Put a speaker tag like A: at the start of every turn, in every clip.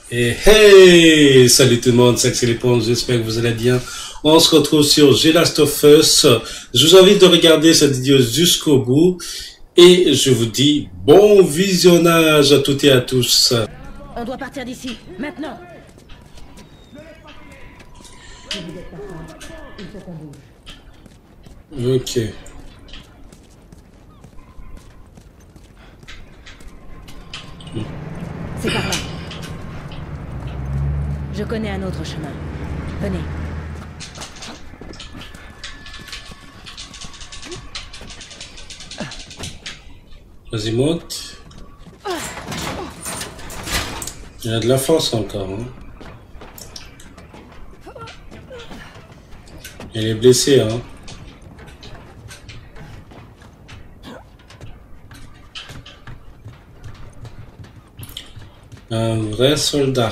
A: Et hey, salut tout le monde, c'est Axel Léponge, j'espère que vous allez bien. On se retrouve sur The Last of Us. Je vous invite de regarder cette vidéo jusqu'au bout et je vous dis bon visionnage à toutes et à tous.
B: On doit partir d'ici, maintenant.
A: Ok.
B: C'est par là. Je connais un autre chemin. Venez.
A: Vas-y, monte. Il y a de la force encore. Hein. Elle est blessée. Hein. Un vrai soldat.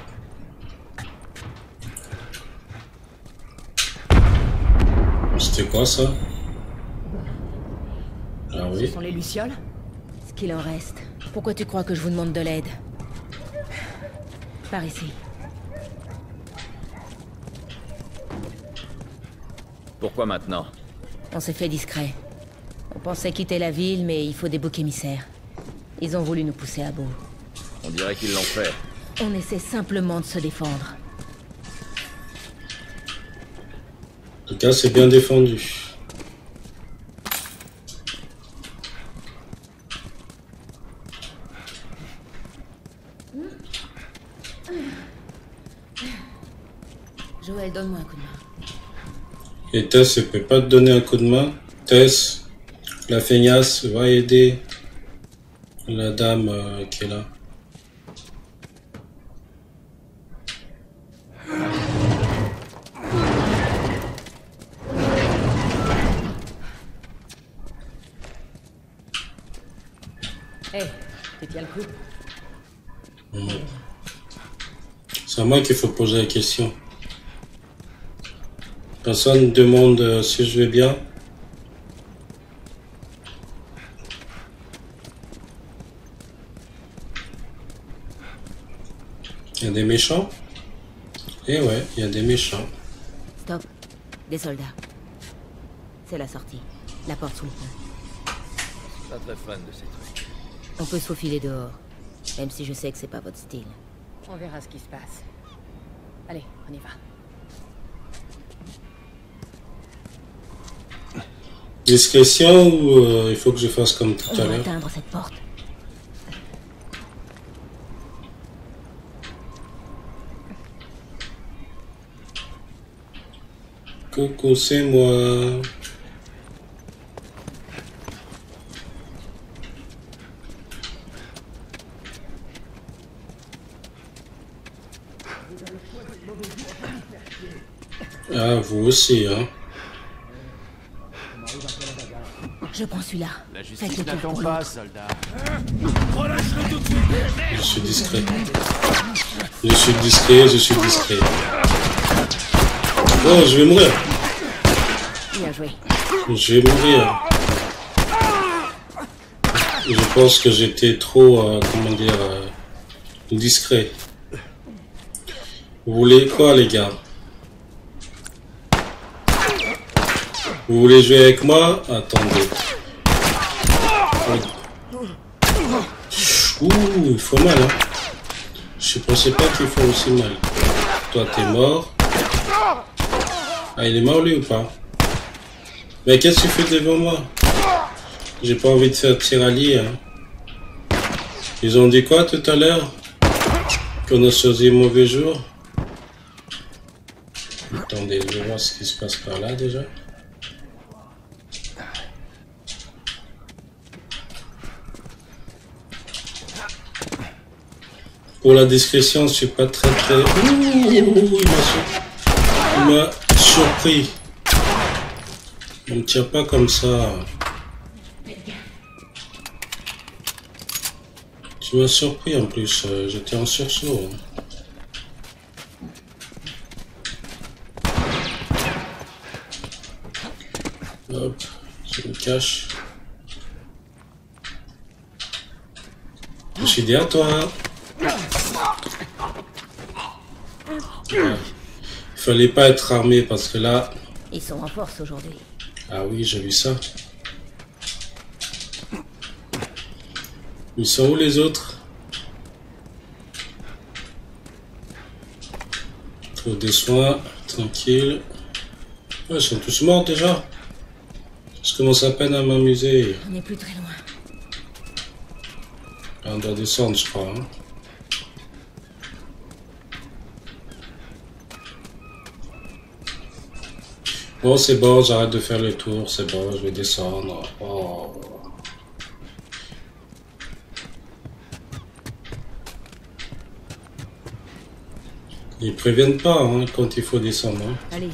A: C'était quoi ça? Ah oui.
B: Ce sont les lucioles? Ce qu'il en reste. Pourquoi tu crois que je vous demande de l'aide? Par ici.
C: Pourquoi maintenant?
B: On s'est fait discret. On pensait quitter la ville, mais il faut des boucs émissaires. Ils ont voulu nous pousser à bout.
C: On dirait qu'ils l'ont fait.
B: On essaie simplement de se défendre.
A: En tout cas, c'est bien défendu.
B: Joël, donne-moi un coup de main.
A: Et Tess, elle peut pas te donner un coup de main. Tess, la feignasse, va aider la dame qui est là.
B: Hé, tu tiens le coup?
A: C'est à moi qu'il faut poser la question. Personne ne demande si je vais bien. Il y a des méchants? Eh ouais, il y a des méchants.
B: Stop. Des soldats. C'est la sortie. La porte sous le pont.
C: Pas très fan de ces trucs.
B: On peut se faufiler dehors. Même si je sais que c'est pas votre style. On verra ce qui se passe. Allez, on y va.
A: Discrétion ou il faut que je fasse comme tout
B: On
A: à
B: doit
A: l'heure?
B: atteindre cette porte.
A: Coucou, c'est moi. Ah, vous aussi, hein.
B: Je prends celui-là.
D: La
B: Faites
D: justice
B: le tour
D: n'attend
B: pour
D: pas,
B: l'autre.
D: soldat.
A: Je suis discret. Je suis discret, je suis discret. Oh, je vais mourir.
B: Bien joué.
A: Je vais mourir. Je pense que j'étais trop, comment dire, discret. Vous voulez quoi, les gars? Vous voulez jouer avec moi? Attendez. Ouh, il faut mal, hein. Je pensais pas qu'il faut aussi mal. Toi, t'es mort. Ah, il est mort, lui, ou pas? Mais qu'est-ce que tu fais devant moi? J'ai pas envie de faire tir-allié, hein. Ils ont dit quoi tout à l'heure? Qu'on a choisi un mauvais jour? Attendez, je vais voir ce qui se passe par là, déjà. Pour la discrétion, je suis pas très... Ouh, il m'a surpris. On ne tire pas comme ça. Tu m'as surpris en plus. J'étais en sursaut. Hop, je me cache. Je suis derrière toi. Ouais. Il fallait pas être armé parce que là...
B: Ils sont en force aujourd'hui.
A: Ah oui, j'ai vu ça. Ils sont où les autres? Trouve des soins, tranquille. Ouais, ils sont tous morts déjà. Je commence à peine à m'amuser.
B: On n'est plus très loin.
A: On doit descendre, je crois. Hein. Bon, c'est bon, j'arrête de faire le tour. C'est bon, je vais descendre. Oh. Ils préviennent pas hein, quand il faut descendre. Hein.
B: Allez.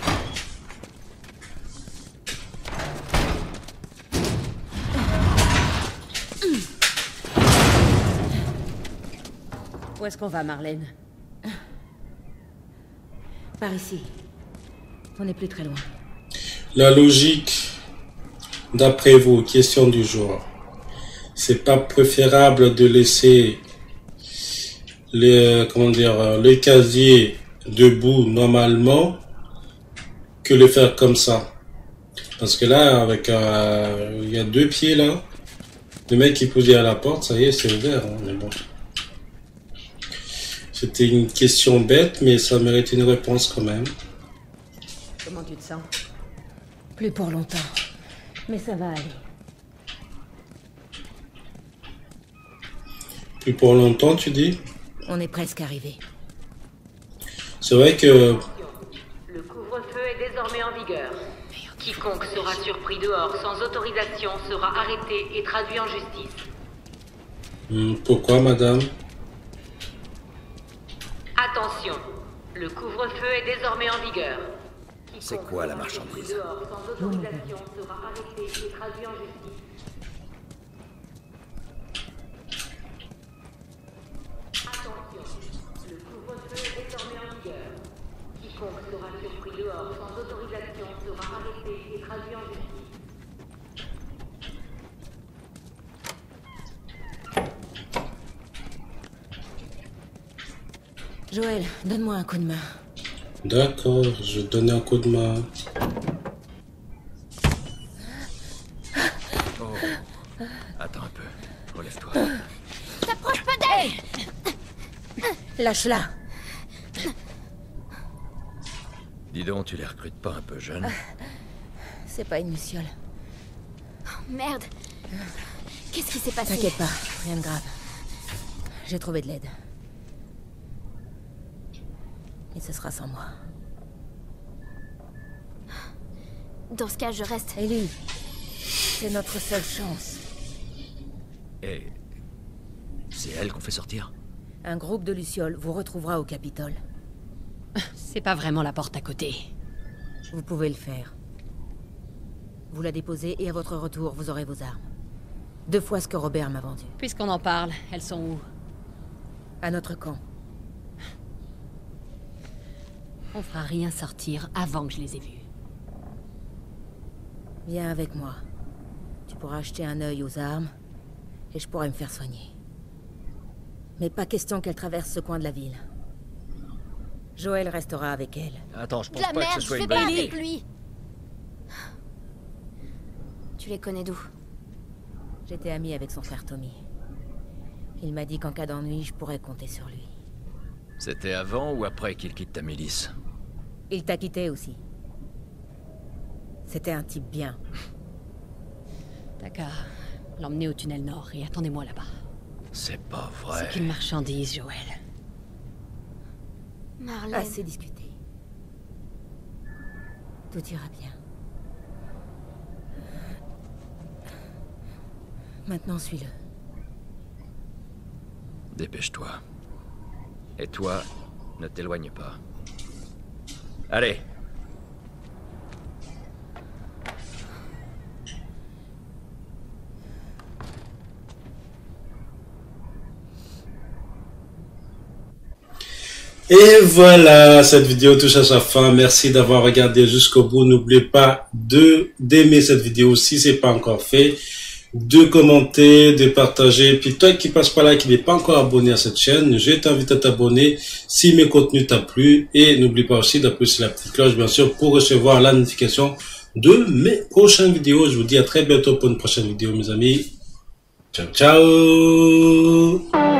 B: Où est-ce qu'on va, Marlène? Par ici. On n'est plus très loin.
A: La logique, d'après vous, question du jour. C'est pas préférable de laisser le casier debout normalement que le faire comme ça? Parce que là, avec il y a 2 pieds là. Le mec qui posait à la porte, ça y est, c'est ouvert. Hein, mais bon. C'était une question bête, mais ça mérite une réponse quand même.
B: Comment tu te sens? Plus pour longtemps. Mais ça va aller.
A: Plus pour longtemps, tu dis?
B: On est presque arrivé.
A: C'est vrai que...
D: Le couvre-feu est désormais en vigueur. Quiconque sera surpris dehors sans autorisation sera arrêté et traduit en justice.
A: Pourquoi, madame?
D: Attention, le couvre-feu est désormais en vigueur.
C: C'est quoi la marchandise?
D: Dehors sans autorisation sera arrêté et traduit en justice. Attention, le couvre-feu est désormais en vigueur. Quiconque sera surpris dehors sans autorisation sera arrêté et traduit en justice.
B: Joël, donne-moi un coup de main.
A: D'accord, je vais te donner un coup de main.
C: Oh. Attends un peu. Relève-toi.
B: T'approches pas d'elle! Lâche-la.
C: Dis donc, tu les recrutes pas un peu jeunes?
B: C'est pas une luciole.
E: Merde. Qu'est-ce qui s'est passé?
B: T'inquiète pas, rien de grave. J'ai trouvé de l'aide. Et ce sera sans moi.
E: Dans ce cas, je reste.
B: Ellie, c'est notre seule chance.
C: Et... c'est elle qu'on fait sortir?
B: Un groupe de lucioles vous retrouvera au Capitole.
F: C'est pas vraiment la porte à côté.
B: Vous pouvez le faire. Vous la déposez et à votre retour, vous aurez vos armes. 2 fois ce que Robert m'a vendu.
F: Puisqu'on en parle, elles sont où?
B: À notre camp.
F: On fera rien sortir avant que je les ai vues.
B: Viens avec moi. Tu pourras acheter un œil aux armes et je pourrai me faire soigner. Mais pas question qu'elle traverse ce coin de la ville. Joël restera avec elle.
C: Attends, je
E: De
C: pense
E: la
C: pas que
E: merde,
C: ce
E: je
C: soit
E: fais
C: une
E: pas
C: bonne idée.
E: avec lui. Tu les connais d'où?
B: J'étais amie avec son frère Tommy. Il m'a dit qu'en cas d'ennui, je pourrais compter sur lui.
C: C'était avant ou après qu'il quitte ta milice?
B: Il t'a quitté aussi. C'était un type bien.
F: T'as qu'à l'emmener au tunnel nord et attendez-moi là-bas.
C: C'est pas vrai.
F: C'est qu'une marchandise, Joël.
E: Marlène.
B: Assez discuté. Tout ira bien. Maintenant, suis-le.
C: Dépêche-toi. Et toi, ne t'éloigne pas. Allez!
A: Et voilà, cette vidéo touche à sa fin. Merci d'avoir regardé jusqu'au bout. N'oubliez pas d'aimer cette vidéo si ce n'est pas encore fait. de commenter, de partager. Puis toi qui passe par là, qui n'est pas encore abonné à cette chaîne, je t'invite à t'abonner si mes contenus t'ont plu. Et n'oublie pas aussi d'appuyer sur la petite cloche, bien sûr, pour recevoir la notification de mes prochaines vidéos. Je vous dis à très bientôt pour une prochaine vidéo, mes amis. Ciao, ciao!